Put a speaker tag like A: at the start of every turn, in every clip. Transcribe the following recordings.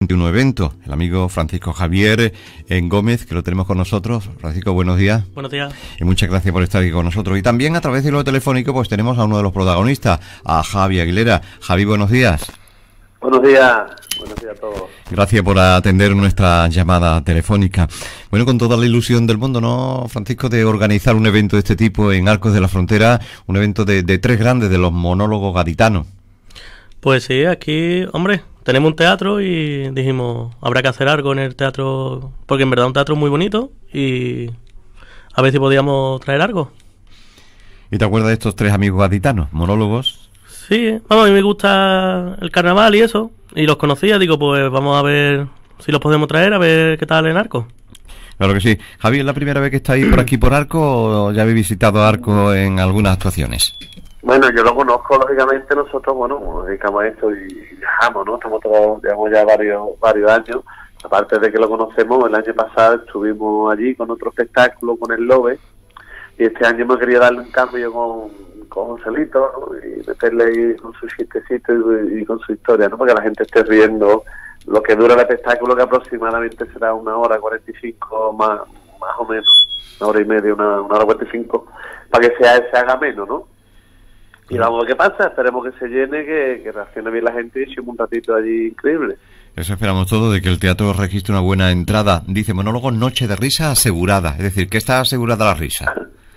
A: precisamente un nuevo evento. El amigo Francisco Javier Gómez, que lo tenemos con nosotros. Francisco, buenos días.
B: Buenos días.
A: Y muchas gracias por estar aquí con nosotros. Y también a través de lo telefónico, pues tenemos a uno de los protagonistas, a Javi Aguilera. Javi, buenos días.
C: Buenos días a todos.
A: Gracias por atender nuestra llamada telefónica. Bueno, con toda la ilusión del mundo, ¿no, Francisco?, de organizar un evento de este tipo en Arcos de la Frontera, un evento de tres grandes de los monólogos gaditanos.
B: Pues sí, aquí, hombre, tenemos un teatro y dijimos, habrá que hacer algo en el teatro, porque en verdad es un teatro muy bonito y a ver si podíamos traer algo.
A: ¿Y te acuerdas de estos tres amigos gaditanos, monólogos?
B: Sí, vamos, a mí me gusta el carnaval y eso, y los conocía, digo, pues vamos a ver si los podemos traer, a ver qué tal en Arcos.
A: Claro que sí. Javi, ¿es la primera vez que estáis por aquí por Arcos o ya habéis visitado Arcos en algunas actuaciones?
C: Bueno, yo lo conozco, lógicamente. Nosotros, bueno, nos dedicamos a esto y viajamos, ¿no? Estamos todos, llevamos ya varios años. Aparte de que lo conocemos, el año pasado estuvimos allí con otro espectáculo, con el Lobe, y este año hemos querido darle un cambio con Joselito, ¿no? Y meterle ahí con su chistecito y con su historia, ¿no? Para que la gente esté riendo lo que dura el espectáculo, que aproximadamente será 1h45 más o menos, 1h30, 1h45, para que se haga menos, ¿no? Y vamos a ver qué pasa, esperemos que se llene, que reaccione bien la gente y echemos un ratito allí increíble.
A: Eso esperamos todo, de que el teatro registre una buena entrada. Dice monólogo, noche de risa asegurada, es decir, que está asegurada la risa.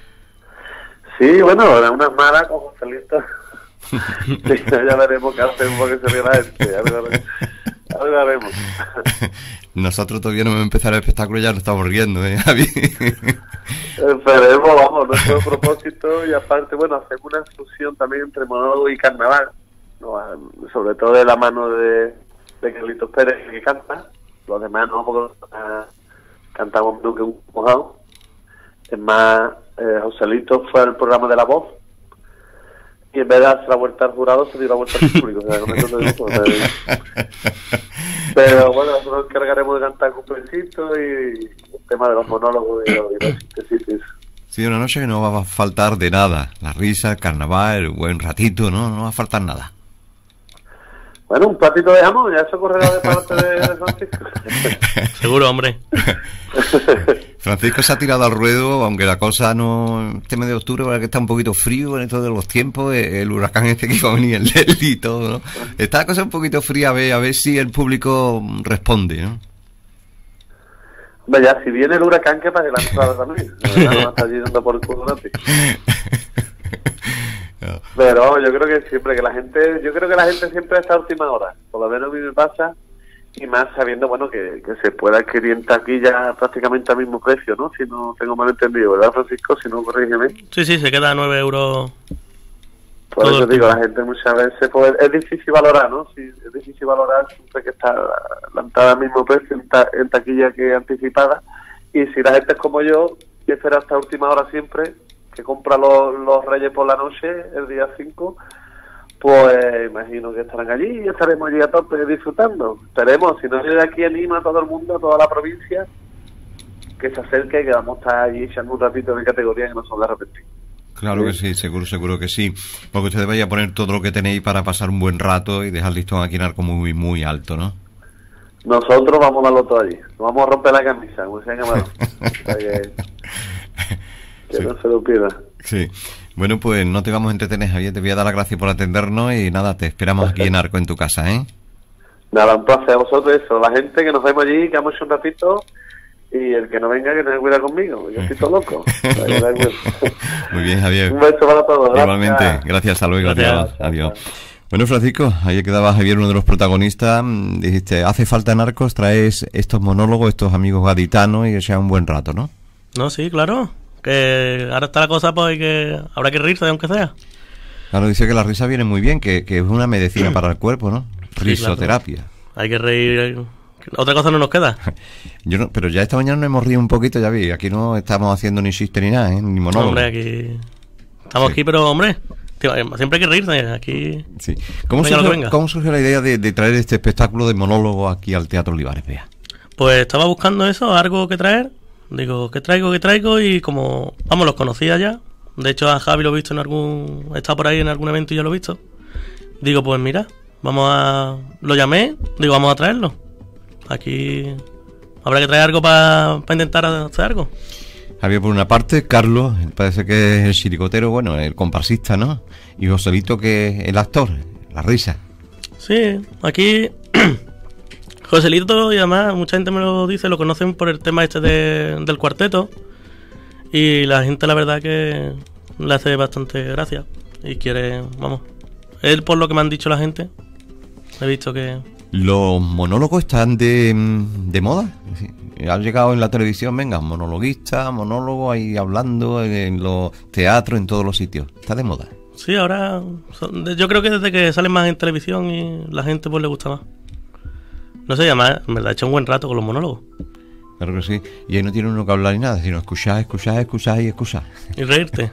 C: Sí, bueno, unas malas con Joselito. Sí, ya veremos qué hacemos para que se ría la gente, ya veremos.
A: Nosotros todavía no hemos empezado el espectáculo, ya nos estamos riendo, Javi.
C: Esperemos, vamos, nuestro propósito, y aparte, bueno, hacemos una fusión también entre monólogo y carnaval, ¿no? Sobre todo de la mano de Carlitos Pérez, que canta. Los demás no, porque cantamos nunca un mojado. Es más, Joselito fue al programa de La Voz y en vez de darse la vuelta al jurado se dio la vuelta al público. O sea, con eso te digo, pero bueno, nosotros nos encargaremos de cantar cumplecitos y el tema de los monólogos y los chistecitos.
A: Sí, una noche que no va a faltar de nada. La risa, el carnaval, el buen ratito, no va a faltar nada.
C: Bueno, un platito de jamón, ya eso correrá de parte de Francisco.
B: Seguro, hombre.
A: Francisco se ha tirado al ruedo, aunque la cosa no... Este mes de octubre, para que está un poquito frío en esto de los tiempos, el huracán este que iba a venir, el Leli y todo, ¿no? Está la cosa un poquito fría, a ver si el público responde, ¿no?
C: Hombre, ya, si viene el huracán, que pague la entrada también. No está yendo por el culo gratis.
A: No.
C: Pero yo creo que siempre la gente siempre está a última hora, por lo menos a mí me pasa, y más sabiendo, bueno, que se puede adquirir en taquilla prácticamente al mismo precio, ¿no? Si no tengo mal entendido, ¿verdad, Francisco? Si no, corrígeme.
B: Sí, se queda a 9 euros.
C: Por eso digo, la gente muchas veces, pues es difícil valorar, ¿no? Sí, es difícil valorar siempre que está la entrada al mismo precio en taquilla que anticipada, y si la gente es como yo, que espera hasta última hora siempre, que compra los Reyes por la noche, el día 5, pues imagino que estarán allí y estaremos allí a tope disfrutando. Esperemos, si no, yo de aquí animo a todo el mundo, a toda la provincia, que se acerque, que vamos a estar allí echando un ratito de categoría que no son de repetir.
A: Claro que sí, seguro que sí. Porque ustedes vayan a poner todo lo que tenéis para pasar un buen rato y dejar listón aquí en Arcos muy, muy alto, ¿no?
C: Nosotros vamos a darlo todo allí. Vamos a romper la camisa, como se llama. Que sí. No se lo pida.
A: Sí. Bueno, pues no te vamos a entretener, Javier. Te voy a dar las gracias por atendernos y nada, te esperamos aquí en Arcos, en tu casa, ¿eh?
C: Nada, un placer a vosotros eso. La gente que nos vemos allí, que vamos un ratito, y el que no venga, que tenga cuidado conmigo. Yo estoy todo loco.
A: Muy bien, Javier.
C: Un beso para todos. Gracias.
A: Igualmente. Gracias, hasta luego.
B: Gracias.
A: Adiós. Bueno, Francisco, ahí quedaba Javier, uno de los protagonistas. Dijiste, hace falta en Arcos, traes estos monólogos, estos amigos gaditanos y que sea un buen rato, ¿no?
B: No, sí, claro. Que ahora está la cosa, pues, que habrá que reírse, aunque sea.
A: Claro, dice que la risa viene muy bien, que es una medicina para el cuerpo, ¿no? Risoterapia.
B: Sí, claro. Hay que reír. Otra cosa no nos queda.
A: Yo no, pero ya esta mañana nos hemos reído un poquito, ya vi. Aquí no estamos haciendo ni chiste ni nada, ni monólogo.
B: Hombre, aquí... Estamos aquí, pero, hombre, siempre hay que reírse. Aquí...
A: Sí. ¿Cómo surgió la idea de traer este espectáculo de monólogo aquí al Teatro Olivares, Vea?
B: Pues estaba buscando eso, algo que traer. Digo, ¿qué traigo? Y como, vamos, los conocía ya. De hecho, a Javi lo he visto he estado por ahí en algún evento y ya lo he visto. Digo, pues mira, lo llamé, digo, vamos a traerlo. aquí habrá que traer algo para intentar hacer algo.
A: Había por una parte Carlos, parece que es el chiricotero, bueno, el comparsista, ¿no? Y Joselito, que es el actor, la risa.
B: Sí, aquí Joselito, y además mucha gente me lo dice, lo conocen por el tema este del cuarteto. Y la gente, la verdad, que le hace bastante gracia. Y quiere, vamos, él, por lo que me han dicho la gente, he visto que...
A: Los monólogos están de moda. Han llegado en la televisión, venga, monologuista, monólogo ahí hablando en los teatros, en todos los sitios. Está de moda.
B: Sí, ahora yo creo que desde que salen más en televisión y la gente pues le gusta más. No sé, además, en verdad, he hecho un buen rato con los monólogos.
A: Claro que sí. Y ahí no tiene uno que hablar ni nada, sino escuchar, escuchar, escuchar y escuchar.
B: Y reírte.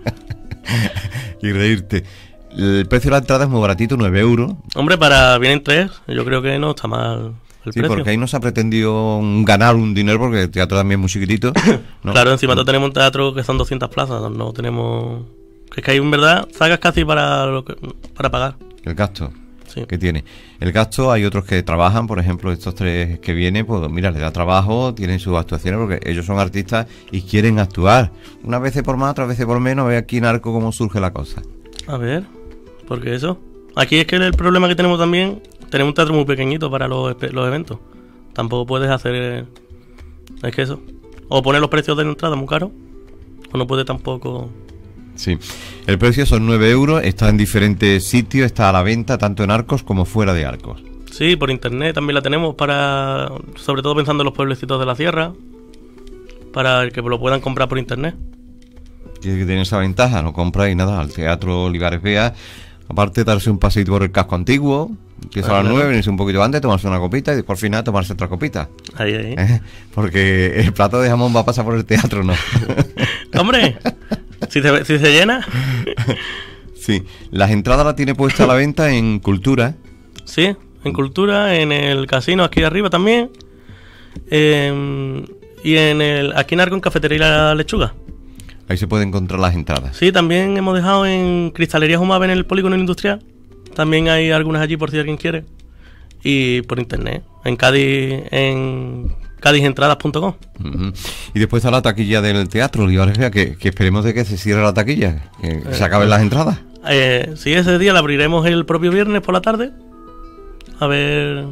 A: Y reírte. El precio de la entrada es muy baratito, 9 euros.
B: Hombre, para vienen 3, yo creo que no está mal el precio.
A: Porque ahí no se ha pretendido ganar un dinero, porque el teatro también es muy chiquitito, ¿no?
B: Claro, encima tenemos un teatro que son 200 plazas, no tenemos... Es que ahí en verdad sacas casi para pagar.
A: El gasto
B: sí.
A: Que tiene. El gasto, hay otros que trabajan, por ejemplo, estos 3 que vienen, pues mira, les da trabajo, tienen sus actuaciones, porque ellos son artistas y quieren actuar. Unas veces por más, otras veces por menos. Ve aquí en Arco cómo surge la cosa.
B: A ver, ¿por qué eso? Aquí es que el problema que tenemos también, tenemos un teatro muy pequeñito para los eventos. Tampoco puedes hacer... Es que eso. O poner los precios de la entrada muy caros, o no puede tampoco...
A: Sí, el precio son 9 euros, está en diferentes sitios, está a la venta tanto en Arcos como fuera de Arcos.
B: Sí, por internet también la tenemos para, sobre todo pensando en los pueblecitos de la sierra, para que lo puedan comprar por internet.
A: Tiene que tener esa ventaja, no compráis nada al Teatro Olivares Bea, aparte darse un paseito por el casco antiguo, empieza a las 9, venirse un poquito antes, tomarse una copita y después al final tomarse otra copita.
B: Ahí.
A: Porque el plato de jamón va a pasar por el teatro, ¿no?
B: ¡Hombre! Si se llena.
A: Sí, las entradas las tiene puesta a la venta en Cultura.
B: Sí, en Cultura, en el casino aquí arriba también. Y aquí en Arco, en Cafetería La Lechuga.
A: Ahí se pueden encontrar las entradas.
B: Sí, también hemos dejado en Cristalería Jumave, en el Polígono Industrial. También hay algunas allí por si alguien quiere. Y por internet, en CádizEntradas.com.
A: Y después está la taquilla del Teatro Olivares Bea, que esperemos de que se cierre la taquilla, que se acaben las entradas.
B: Sí, ese día la abriremos el propio viernes por la tarde. A ver,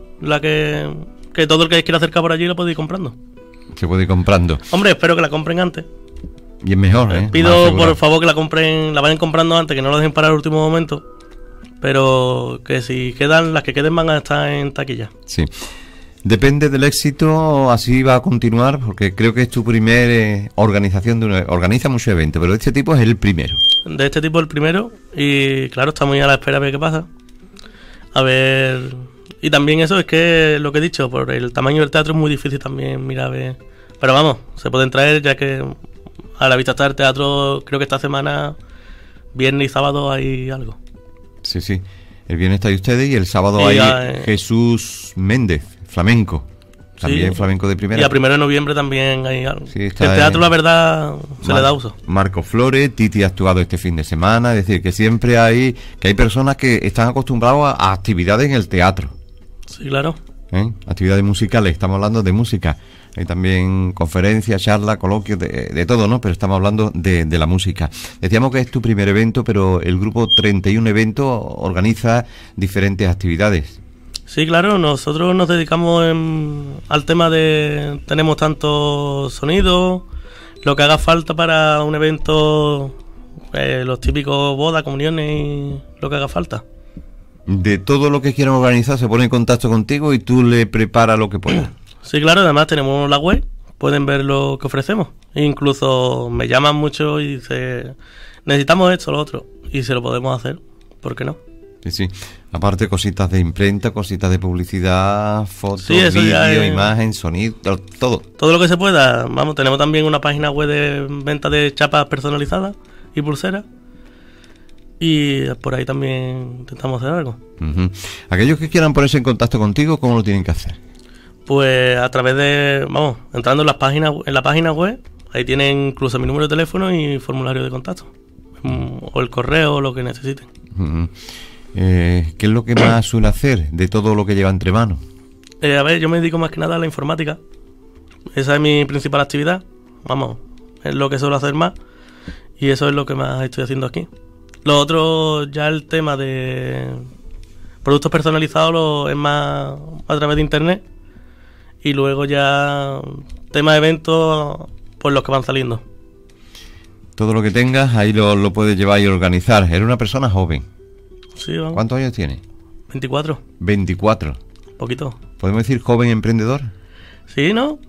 B: que todo el que quiera acercar por allí lo puede ir comprando.
A: Se puede ir comprando.
B: Hombre, espero que la compren antes.
A: Y es mejor, ¿eh?
B: Pido por favor que la vayan comprando antes, que no la dejen para el último momento. Pero que si quedan, las que queden van a estar en taquilla.
A: Sí. Depende del éxito, así va a continuar, porque creo que es tu primer organización organiza muchos eventos, pero de este tipo es el primero.
B: De este tipo es el primero, y claro, estamos ya a la espera a ver qué pasa. A ver... Y también eso es que, lo que he dicho, por el tamaño del teatro es muy difícil también, mira, a ver... Pero vamos, se pueden traer, ya que a la vista está el teatro, creo que esta semana, viernes y sábado hay algo.
A: Sí, sí. El viernes está ahí ustedes y el sábado hay Jesús Méndez, flamenco. También sí, flamenco de primera.
B: Y a 1 de noviembre también hay algo.
A: Sí,
B: el teatro, la verdad, se le da uso.
A: Marco Flores, Titi ha actuado este fin de semana. Es decir, que siempre hay personas que están acostumbradas a actividades en el teatro.
B: Sí, claro.
A: Actividades musicales, estamos hablando de música. Hay también conferencias, charlas, coloquios, de todo, ¿no? Pero estamos hablando de la música. Decíamos que es tu primer evento, pero el grupo 31 Eventos organiza diferentes actividades.
B: Sí, claro, nosotros nos dedicamos al tema de... Tenemos tanto sonido, lo que haga falta para un evento, los típicos bodas, comuniones y lo que haga falta.
A: De todo lo que quieran organizar, se pone en contacto contigo y tú le preparas lo que puedas.
B: Sí, claro, además tenemos la web, pueden ver lo que ofrecemos. E incluso me llaman mucho y dicen, necesitamos esto, lo otro, y se lo podemos hacer, ¿por qué no?
A: Sí, sí. Aparte cositas de imprenta, cositas de publicidad, fotos,
B: sí,
A: vídeo, imagen, sonido, todo.
B: Todo lo que se pueda. Vamos, tenemos también una página web de venta de chapas personalizadas y pulseras. Y por ahí también intentamos hacer algo.
A: Aquellos que quieran ponerse en contacto contigo, ¿cómo lo tienen que hacer?
B: Pues a través de, entrando en la página web, ahí tienen incluso mi número de teléfono y formulario de contacto. O el correo, o lo que necesiten.
A: ¿Qué es lo que más suele hacer de todo lo que lleva entre manos?
B: A ver, yo me dedico más que nada a la informática. Esa es mi principal actividad. Vamos, es lo que suelo hacer más. Y eso es lo que más estoy haciendo aquí. Lo otro, ya el tema de productos personalizados es más a través de internet. Y luego ya tema de eventos, pues los que van saliendo.
A: Todo lo que tengas, ahí lo puedes llevar y organizar. Eres una persona joven.
B: Sí, vamos.
A: ¿Cuántos años tienes?
B: 24.
A: 24.
B: Poquito.
A: ¿Podemos decir joven emprendedor?
B: Sí, ¿no?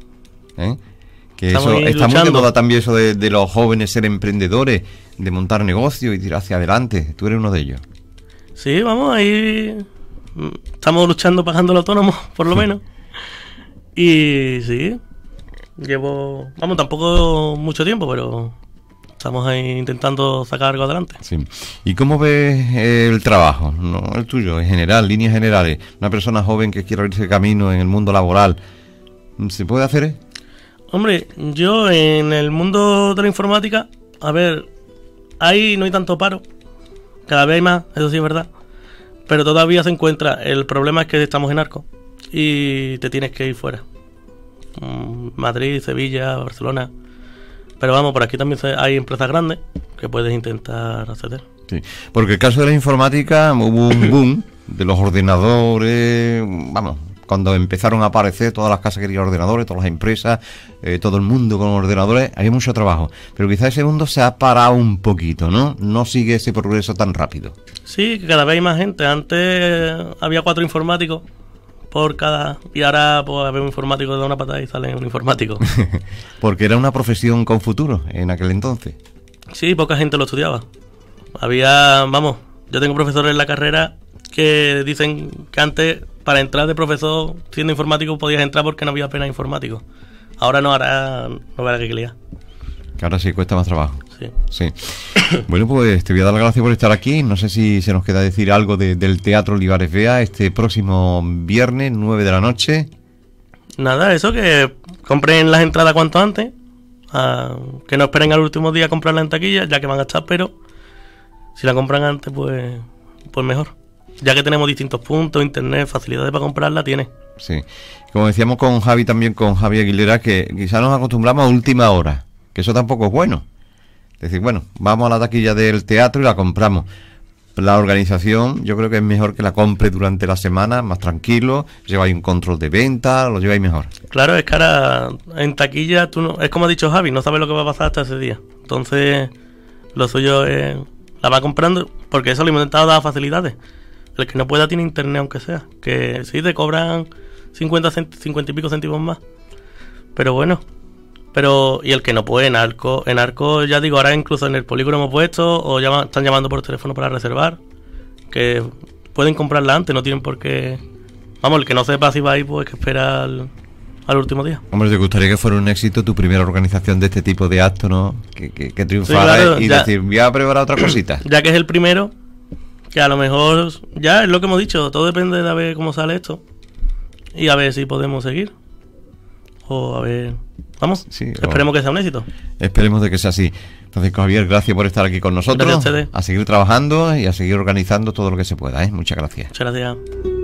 A: Que está muy de moda también eso de los jóvenes ser emprendedores, de montar negocios y tirar hacia adelante. Tú eres uno de ellos.
B: Sí, vamos, ahí estamos luchando pagando el autónomo, por lo menos. Y sí, vamos, tampoco mucho tiempo, pero estamos ahí intentando sacar algo adelante.
A: Sí. ¿Y cómo ves el trabajo? No el tuyo, en general, líneas generales. Una persona joven que quiere abrirse camino en el mundo laboral, ¿se puede hacer?
B: Hombre, yo en el mundo de la informática, a ver, ahí no hay tanto paro. Cada vez hay más, eso sí es verdad. Pero todavía se encuentra. El problema es que estamos en Arco y te tienes que ir fuera. Madrid, Sevilla, Barcelona. Pero vamos, por aquí también hay empresas grandes que puedes intentar acceder. Sí,
A: porque el caso de la informática hubo un boom de los ordenadores, vamos, cuando empezaron a aparecer, todas las casas querían ordenadores, todas las empresas, todo el mundo con ordenadores, había mucho trabajo. Pero quizás ese mundo se ha parado un poquito, ¿no? No sigue ese progreso tan rápido.
B: Sí, que cada vez hay más gente. Antes había 4 informáticos por cada... Y ahora pues había un informático que da una patada y sale un informático.
A: Porque era una profesión con futuro en aquel entonces.
B: Sí, poca gente lo estudiaba. Había, vamos, yo tengo profesores en la carrera que dicen que antes para entrar de profesor siendo informático podías entrar porque no había apenas informático. Ahora no, ahora no verá que lía.
A: Que ahora sí cuesta más trabajo.
B: Sí.
A: Bueno, pues te voy a dar las gracias por estar aquí. No sé si se nos queda decir algo del Teatro Olivares Vea este próximo viernes, 9 de la noche.
B: Nada, eso, que compren las entradas cuanto antes. Que no esperen al último día a comprarla en taquilla, ya que van a estar, pero si la compran antes, pues mejor. Ya que tenemos distintos puntos, internet, facilidades para comprarla, tiene.
A: Sí. Como decíamos con Javi, también con Javi Aguilera, que quizás nos acostumbramos a última hora, que eso tampoco es bueno. Es decir, bueno, vamos a la taquilla del teatro y la compramos. La organización yo creo que es mejor que la compre durante la semana, más tranquilo, lleváis un control de venta, lo lleváis mejor.
B: Claro, es que ahora en taquilla, tú no, es como ha dicho Javi, no sabes lo que va a pasar hasta ese día. Entonces, lo suyo es la va comprando, porque eso le hemos intentado dar facilidades. El que no pueda tiene internet, aunque sea, que sí te cobran 50 y pico céntimos más. Pero bueno, y el que no puede en Arco ya digo, ahora incluso en el polígono hemos puesto, o están llamando por teléfono para reservar, que pueden comprarla antes, no tienen por qué. Vamos, el que no sepa si va a ir, pues que espera al último día.
A: Hombre, ¿te gustaría que fuera un éxito tu primera organización de este tipo de actos, ¿no? Que triunfara, sí, claro, y ya, decir, voy a preparar otra cosita.
B: Ya que es el primero, que a lo mejor, ya es lo que hemos dicho, todo depende de a ver cómo sale esto. Y a ver si podemos seguir. O a ver... Vamos, sí, esperemos que sea un éxito.
A: Esperemos de que sea así. Francisco Javier, gracias por estar aquí con nosotros.
B: Gracias a ustedes.
A: A seguir trabajando y a seguir organizando todo lo que se pueda, ¿eh? Muchas gracias.
B: Muchas gracias.